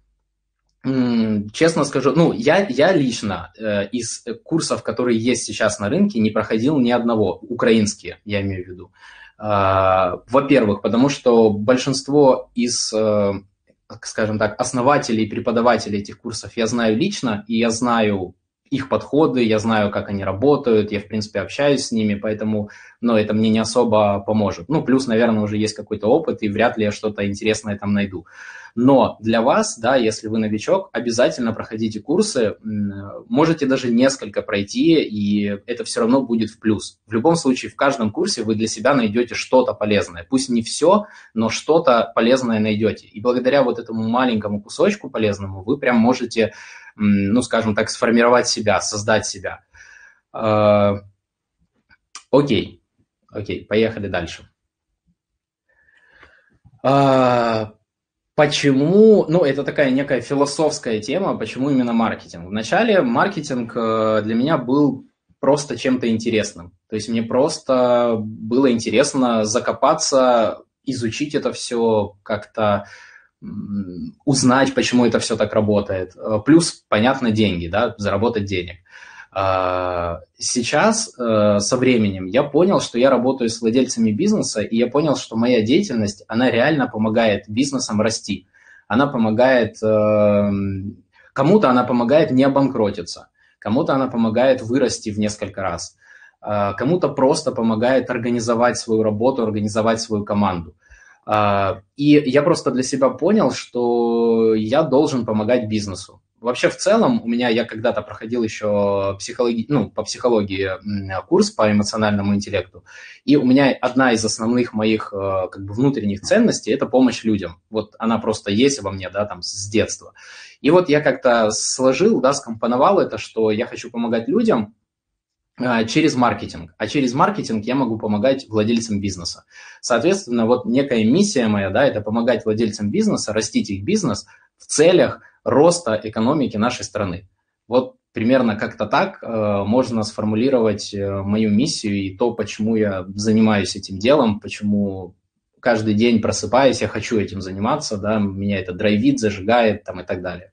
[SPEAKER 1] Честно скажу, ну, я, я лично э, из курсов, которые есть сейчас на рынке, не проходил ни одного, украинские, я имею в виду. Э, во-первых, потому что большинство из, э, скажем так, основателей и преподавателей этих курсов я знаю лично, и я знаю их подходы, я знаю, как они работают, я, в принципе, общаюсь с ними, поэтому, ну, это мне не особо поможет. Ну, плюс, наверное, уже есть какой-то опыт, и вряд ли я что-то интересное там найду. Но для вас, да, если вы новичок, обязательно проходите курсы, можете даже несколько пройти, и это все равно будет в плюс. В любом случае, в каждом курсе вы для себя найдете что-то полезное. Пусть не все, но что-то полезное найдете. И благодаря вот этому маленькому кусочку полезному вы прям можете, ну, скажем так, сформировать себя, создать себя. Окей, окей, поехали дальше. Почему, ну, это такая некая философская тема, почему именно маркетинг? Вначале маркетинг для меня был просто чем-то интересным. То есть мне просто было интересно закопаться, изучить это все, как-то узнать, почему это все так работает. Плюс, понятно, деньги, да, заработать денег. Сейчас, со временем, я понял, что я работаю с владельцами бизнеса, и я понял, что моя деятельность, она реально помогает бизнесам расти. Она помогает, кому-то она помогает не обанкротиться, кому-то она помогает вырасти в несколько раз, кому-то просто помогает организовать свою работу, организовать свою команду. И я просто для себя понял, что я должен помогать бизнесу. Вообще, в целом, у меня, я когда-то проходил еще психологи, ну, по психологии курс по эмоциональному интеллекту, и у меня одна из основных моих как бы внутренних ценностей – это помощь людям. Вот она просто есть во мне, да, там, с детства. И вот я как-то сложил, да, скомпоновал это, что я хочу помогать людям через маркетинг, а через маркетинг я могу помогать владельцам бизнеса. Соответственно, вот некая миссия моя, да, это помогать владельцам бизнеса растить их бизнес в целях роста экономики нашей страны. Вот примерно как-то так э, можно сформулировать э, мою миссию и то, почему я занимаюсь этим делом, почему каждый день просыпаясь, я хочу этим заниматься, да, меня это драйвит, зажигает там, и так далее.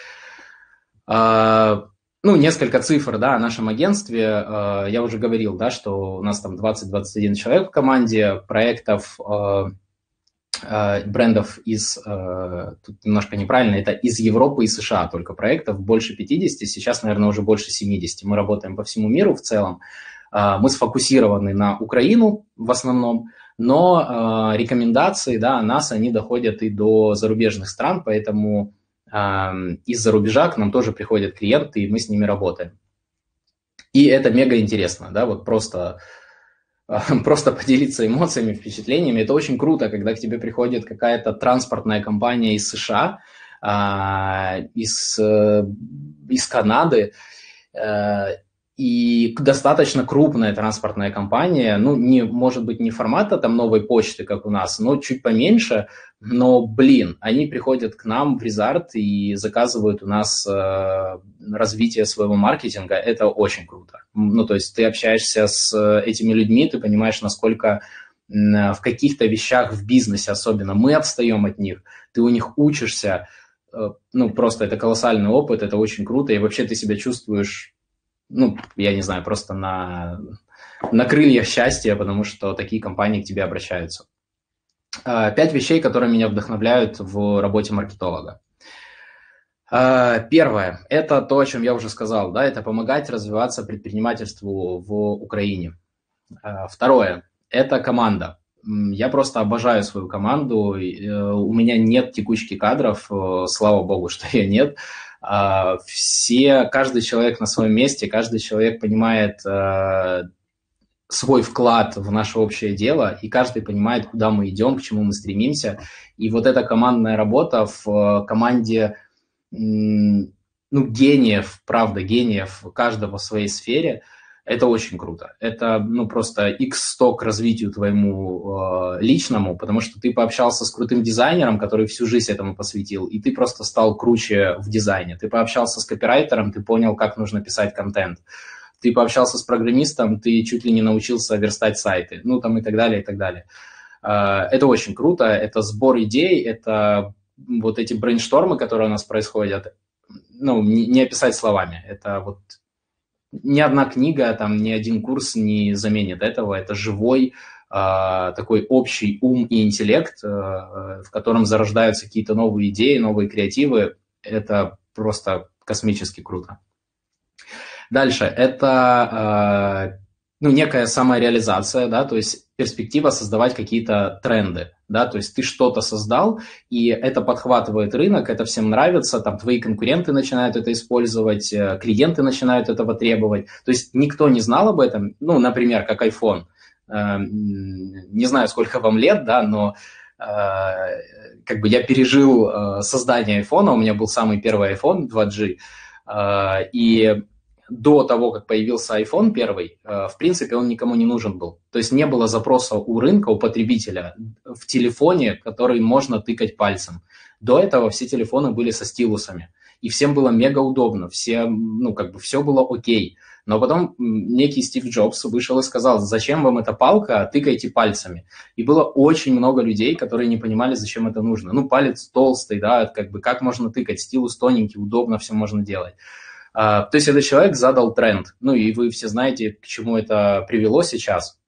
[SPEAKER 1] Э, Ну, несколько цифр, да, о нашем агентстве. Я уже говорил, да, что у нас там двадцать-двадцать один человек в команде, проектов, брендов из, тут немножко неправильно, это из Европы и США только проектов, больше пятидесяти, сейчас, наверное, уже больше семидесяти. Мы работаем по всему миру в целом. Мы сфокусированы на Украину в основном, но рекомендации, да, о нас, они доходят и до зарубежных стран, поэтому из-за рубежа к нам тоже приходят клиенты, и мы с ними работаем. И это мега интересно, да, вот просто, просто поделиться эмоциями, впечатлениями. Это очень круто, когда к тебе приходит какая-то транспортная компания из США, из, из Канады, и достаточно крупная транспортная компания, ну, не, может быть, не формата там новой почты, как у нас, но чуть поменьше, но, блин, они приходят к нам в Резарт и заказывают у нас э, развитие своего маркетинга, это очень круто. Ну, то есть ты общаешься с этими людьми, ты понимаешь, насколько э, в каких-то вещах в бизнесе особенно мы отстаем от них, ты у них учишься, э, ну, просто это колоссальный опыт, это очень круто, и вообще ты себя чувствуешь, ну, я не знаю, просто на, на крыльях счастья, потому что такие компании к тебе обращаются. Пять вещей, которые меня вдохновляют в работе маркетолога. Первое, это то, о чем я уже сказал, да, это помогать развиваться предпринимательству в Украине. Второе, это команда. Я просто обожаю свою команду, у меня нет текучки кадров, слава богу, что ее нет. Все, каждый человек на своем месте, каждый человек понимает свой вклад в наше общее дело, и каждый понимает, куда мы идем, к чему мы стремимся. И вот эта командная работа в команде, ну, гениев, правда, гениев, каждого в своей сфере, это очень круто. Это, ну, просто икс сто к развитию твоему э, личному, потому что ты пообщался с крутым дизайнером, который всю жизнь этому посвятил, и ты просто стал круче в дизайне. Ты пообщался с копирайтером, ты понял, как нужно писать контент. Ты пообщался с программистом, ты чуть ли не научился верстать сайты, ну, там, и так далее, и так далее. Э, это очень круто, это сбор идей, это вот эти брейнштормы, которые у нас происходят, ну, не, не описать словами. Это вот ни одна книга, там, ни один курс не заменит этого. Это живой э, такой общий ум и интеллект, э, в котором зарождаются какие-то новые идеи, новые креативы. Это просто космически круто. Дальше. Это э, ну, некая самореализация, да, то есть перспектива создавать какие-то тренды. Да, то есть ты что-то создал, и это подхватывает рынок, это всем нравится, там твои конкуренты начинают это использовать, клиенты начинают этого требовать. То есть никто не знал об этом, ну, например, как iPhone. Не знаю, сколько вам лет, да, но как бы я пережил создание iPhone, у меня был самый первый iPhone два джи, и до того, как появился iPhone первый, в принципе, он никому не нужен был. То есть не было запроса у рынка, у потребителя в телефоне, который можно тыкать пальцем. До этого все телефоны были со стилусами. И всем было мега удобно, все, ну, как бы все было окей. Но потом некий Стив Джобс вышел и сказал: зачем вам эта палка, тыкайте пальцами. И было очень много людей, которые не понимали, зачем это нужно. Ну, палец толстый, да, как бы как можно тыкать, стилус тоненький, удобно, все можно делать. Uh, то есть этот человек задал тренд, ну и вы все знаете, к чему это привело сейчас.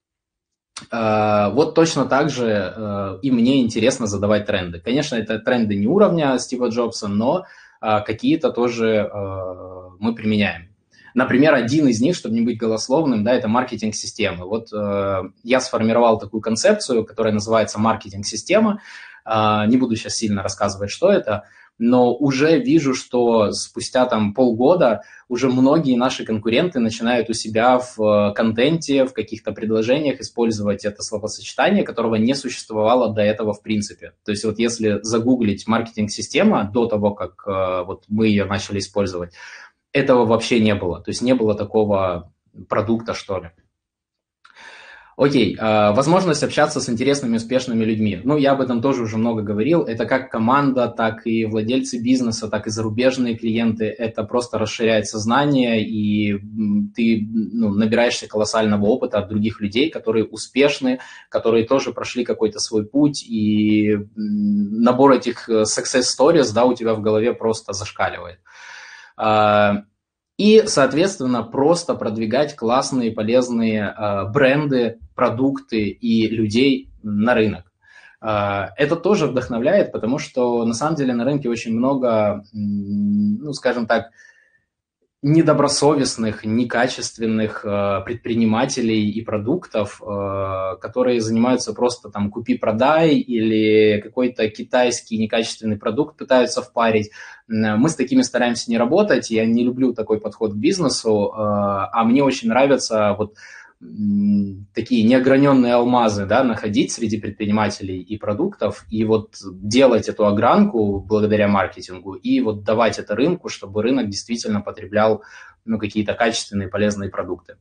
[SPEAKER 1] Uh, вот точно так же uh, и мне интересно задавать тренды. Конечно, это тренды не уровня Стива Джобса, но uh, какие-то тоже uh, мы применяем. Например, один из них, чтобы не быть голословным, да, это маркетинг-системы. Вот э, я сформировал такую концепцию, которая называется маркетинг-система. Э, не буду сейчас сильно рассказывать, что это, но уже вижу, что спустя там полгода уже многие наши конкуренты начинают у себя в контенте, в каких-то предложениях использовать это словосочетание, которого не существовало до этого в принципе. То есть вот если загуглить маркетинг-система до того, как э, вот мы ее начали использовать, этого вообще не было. То есть не было такого продукта, что ли. Окей, э, возможность общаться с интересными, успешными людьми. Ну, я об этом тоже уже много говорил. Это как команда, так и владельцы бизнеса, так и зарубежные клиенты. Это просто расширяет сознание, и ты ну, набираешься колоссального опыта от других людей, которые успешны, которые тоже прошли какой-то свой путь, и набор этих success stories, да, у тебя в голове просто зашкаливает. И, соответственно, просто продвигать классные, полезные э, бренды, продукты и людей на рынок. Э, это тоже вдохновляет, потому что на самом деле на рынке очень много, ну, скажем так, недобросовестных, некачественных э, предпринимателей и продуктов, э, которые занимаются просто там купи-продай или какой-то китайский некачественный продукт пытаются впарить. Мы с такими стараемся не работать, я не люблю такой подход к бизнесу, э, а мне очень нравятся вот такие неограненные алмазы, да, находить среди предпринимателей и продуктов, и вот делать эту огранку благодаря маркетингу, и вот давать это рынку, чтобы рынок действительно потреблял ну, какие-то качественные, полезные продукты.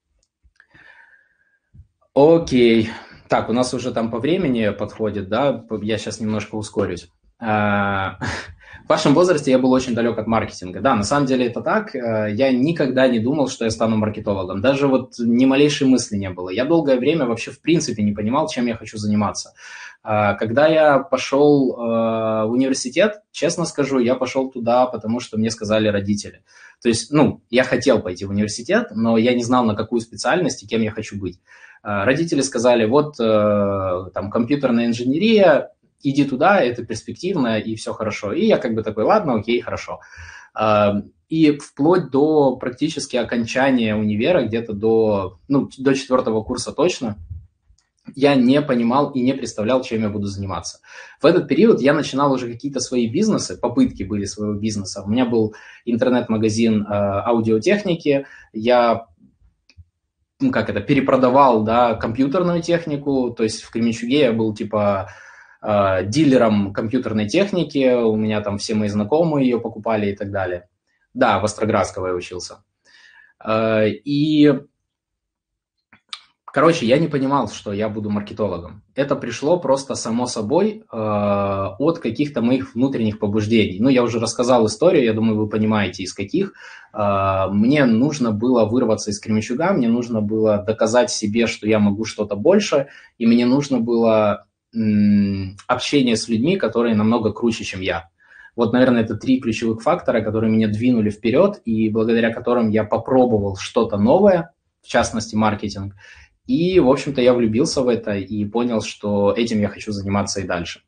[SPEAKER 1] Окей. Так, у нас уже там по времени подходит, да, я сейчас немножко ускорюсь. В вашем возрасте я был очень далек от маркетинга. Да, на самом деле это так. Я никогда не думал, что я стану маркетологом. Даже вот ни малейшей мысли не было. Я долгое время вообще в принципе не понимал, чем я хочу заниматься. Когда я пошел в университет, честно скажу, я пошел туда, потому что мне сказали родители. То есть, ну, я хотел пойти в университет, но я не знал, на какую специальность и кем я хочу быть. Родители сказали, вот там компьютерная инженерия, иди туда, это перспективно, и все хорошо. И я как бы такой, ладно, окей, хорошо. И вплоть до практически окончания универа, где-то до, ну, до четвертого курса точно, я не понимал и не представлял, чем я буду заниматься. В этот период я начинал уже какие-то свои бизнесы, попытки были своего бизнеса. У меня был интернет-магазин э, аудиотехники, я ну, как это, перепродавал, да, компьютерную технику, то есть в Кременчуге я был типа э, дилером компьютерной техники, у меня там все мои знакомые ее покупали и так далее. Да, в Остроградского я учился. Э, и, короче, я не понимал, что я буду маркетологом. Это пришло просто само собой э, от каких-то моих внутренних побуждений. Ну, я уже рассказал историю, я думаю, вы понимаете, из каких. Э, мне нужно было вырваться из Кременчуга, мне нужно было доказать себе, что я могу что-то больше, и мне нужно было м, общение с людьми, которые намного круче, чем я. Вот, наверное, это три ключевых фактора, которые меня двинули вперед, и благодаря которым я попробовал что-то новое, в частности, маркетинг. И, в общем-то, я влюбился в это и понял, что этим я хочу заниматься и дальше.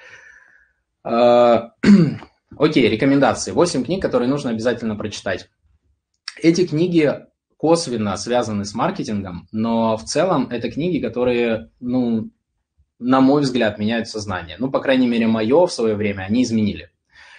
[SPEAKER 1] Окей, рекомендации. восемь книг, которые нужно обязательно прочитать. Эти книги косвенно связаны с маркетингом, но в целом это книги, которые, ну, на мой взгляд, меняют сознание. Ну, по крайней мере, мое в свое время они изменили.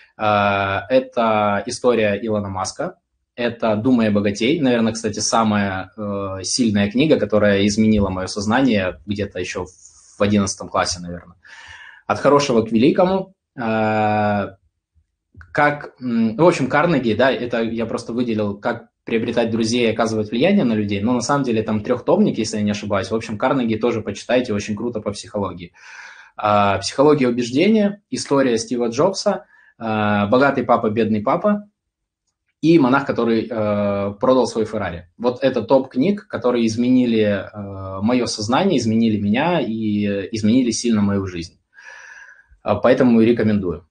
[SPEAKER 1] Это история Илона Маска. Это «Думай и богатей». Наверное, кстати, самая э, сильная книга, которая изменила мое сознание где-то еще в одиннадцатом классе, наверное. «От хорошего к великому». Э, как, в общем, Карнеги, да, это я просто выделил, как приобретать друзей и оказывать влияние на людей. Но на самом деле там трехтомник, если я не ошибаюсь. В общем, Карнеги тоже почитайте, очень круто по психологии. Э, «Психология убеждения», история Стива Джобса, э, «Богатый папа, бедный папа», и «Монах, который э, продал свой Феррари». Вот это топ книг, которые изменили э, мое сознание, изменили меня и изменили сильно мою жизнь. Поэтому рекомендую.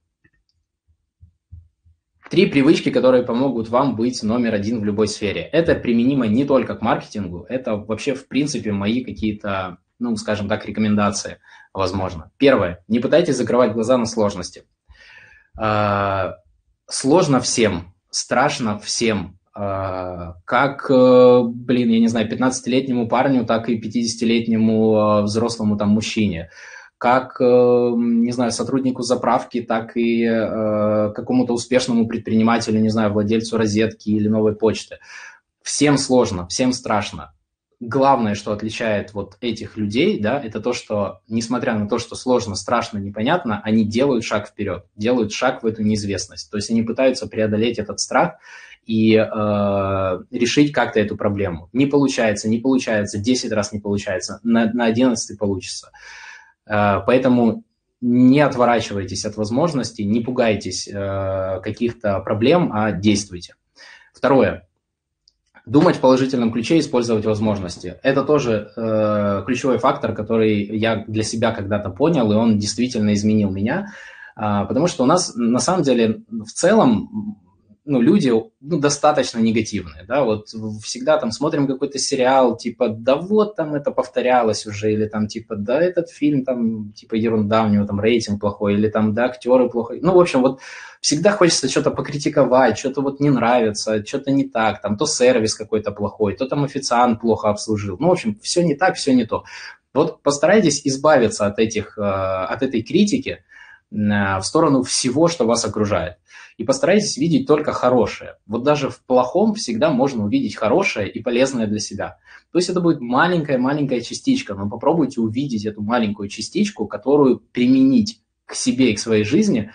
[SPEAKER 1] Три привычки, которые помогут вам быть номер один в любой сфере. Это применимо не только к маркетингу, это вообще в принципе мои какие-то, ну, скажем так, рекомендации, возможно. Первое. Не пытайтесь закрывать глаза на сложности. Э, сложно всем. Страшно всем. Как, блин, я не знаю, пятнадцатилетнему парню, так и пятидесятилетнему взрослому там мужчине. Как, не знаю, сотруднику заправки, так и какому-то успешному предпринимателю, не знаю, владельцу розетки или новой почты. Всем сложно, всем страшно. Главное, что отличает вот этих людей, да, это то, что, несмотря на то, что сложно, страшно, непонятно, они делают шаг вперед, делают шаг в эту неизвестность. То есть они пытаются преодолеть этот страх и э, решить как-то эту проблему. Не получается, не получается, десять раз не получается, на, на одиннадцатый получится. Э, поэтому не отворачивайтесь от возможностей, не пугайтесь э, каких-то проблем, а действуйте. Второе. Думать в положительном ключе, использовать возможности. Это тоже э, ключевой фактор, который я для себя когда-то понял, и он действительно изменил меня. Э, потому что у нас на самом деле в целом ну, люди ну, достаточно негативные. Да? Вот всегда там смотрим какой-то сериал, типа, да вот там это повторялось уже, или там типа, да этот фильм там типа ерунда, у него там рейтинг плохой, или там да актеры плохой. Ну, в общем, вот всегда хочется что-то покритиковать, что-то вот не нравится, что-то не так, там то сервис какой-то плохой, то там официант плохо обслужил. Ну, в общем, все не так, все не то. Вот постарайтесь избавиться от, этих, от этой критики в сторону всего, что вас окружает. И постарайтесь видеть только хорошее. Вот даже в плохом всегда можно увидеть хорошее и полезное для себя. То есть это будет маленькая-маленькая частичка, но попробуйте увидеть эту маленькую частичку, которую применить к себе и к своей жизни.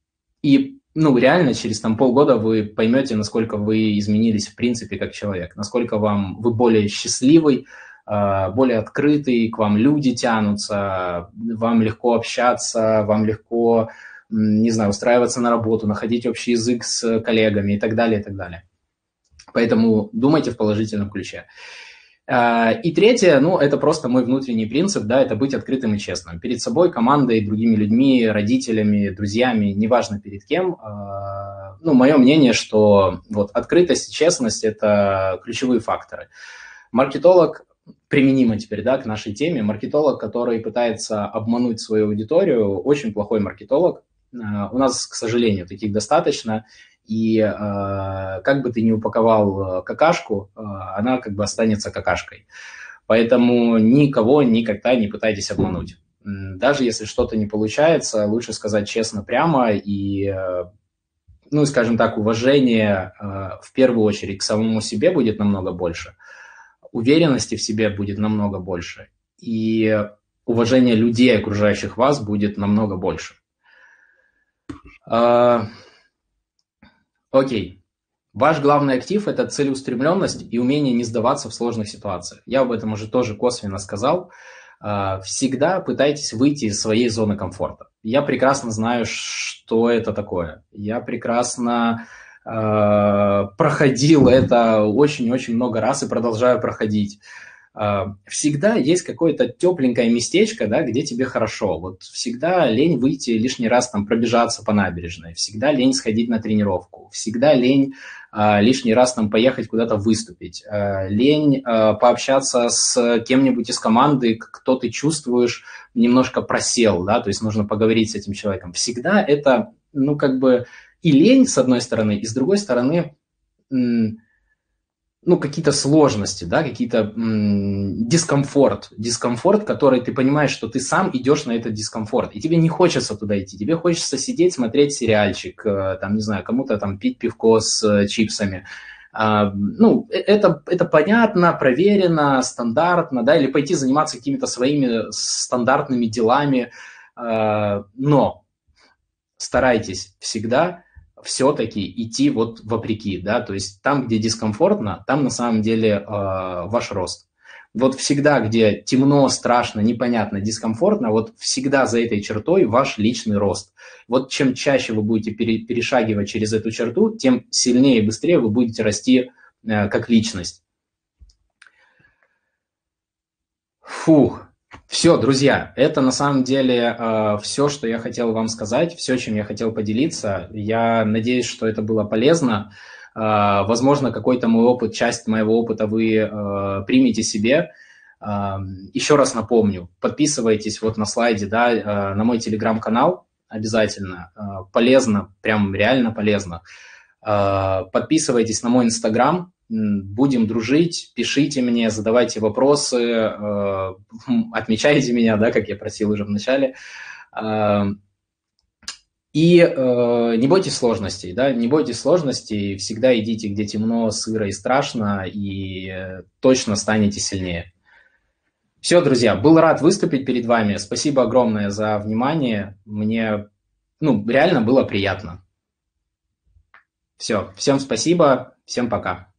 [SPEAKER 1] И ну, реально через там, полгода вы поймете, насколько вы изменились в принципе как человек, насколько вам, вы более счастливый, более открытый, к вам люди тянутся, вам легко общаться, вам легко, не знаю, устраиваться на работу, находить общий язык с коллегами и так далее, и так далее. Поэтому думайте в положительном ключе. И третье, ну, это просто мой внутренний принцип, да, это быть открытым и честным. Перед собой, командой, другими людьми, родителями, друзьями, неважно перед кем. Ну, мое мнение, что вот открытость и честность – это ключевые факторы. Маркетолог, применимо теперь, да, к нашей теме, маркетолог, который пытается обмануть свою аудиторию, очень плохой маркетолог. У нас, к сожалению, таких достаточно. И э, как бы ты ни упаковал какашку, э, она как бы останется какашкой. Поэтому никого никогда не пытайтесь обмануть. Даже если что-то не получается, лучше сказать честно, прямо. И, э, ну, скажем так, уважение э, в первую очередь к самому себе будет намного больше. Уверенности в себе будет намного больше. И уважение людей, окружающих вас, будет намного больше. Э, Окей. Ваш главный актив – это целеустремленность и умение не сдаваться в сложных ситуациях. Я об этом уже тоже косвенно сказал. Всегда пытайтесь выйти из своей зоны комфорта. Я прекрасно знаю, что это такое. Я прекрасно э, проходил это очень-очень много раз и продолжаю проходить. Всегда есть какое-то тепленькое местечко, да, где тебе хорошо. Вот всегда лень выйти лишний раз там пробежаться по набережной, всегда лень сходить на тренировку, всегда лень а, лишний раз там поехать куда-то выступить, а, лень а, пообщаться с кем-нибудь из команды, кто ты чувствуешь немножко просел, да, то есть нужно поговорить с этим человеком. Всегда это, ну, как бы и лень с одной стороны, и с другой стороны ну, какие-то сложности, да, какие-то м- дискомфорт, дискомфорт, который ты понимаешь, что ты сам идешь на этот дискомфорт, и тебе не хочется туда идти, тебе хочется сидеть, смотреть сериальчик, э, там, не знаю, кому-то там пить пивко с э, чипсами. А, ну, это, это понятно, проверено, стандартно, да, или пойти заниматься какими-то своими стандартными делами, а, но старайтесь всегда все-таки идти вот вопреки, да, то есть там, где дискомфортно, там на самом деле э, ваш рост. Вот всегда, где темно, страшно, непонятно, дискомфортно, вот всегда за этой чертой ваш личный рост. Вот чем чаще вы будете пере, перешагивать через эту черту, тем сильнее и быстрее вы будете расти э, как личность. Фух. Все, друзья, это на самом деле э, все, что я хотел вам сказать, все, чем я хотел поделиться. Я надеюсь, что это было полезно. Э, возможно, какой-то мой опыт, часть моего опыта вы э, примете себе. Э, еще раз напомню, подписывайтесь вот на слайде, да, э, на мой телеграм-канал обязательно. Э, полезно, прям реально полезно. Подписывайтесь на мой Инстаграм, будем дружить, пишите мне, задавайте вопросы, отмечайте меня, да, как я просил уже в начале. И э, не бойтесь сложностей, да, не бойтесь сложностей, всегда идите, где темно, сыро и страшно, и э, точно станете сильнее. Все, друзья, был рад выступить перед вами. Спасибо огромное за внимание. Мне, ну, реально было приятно. Все, всем спасибо, всем пока.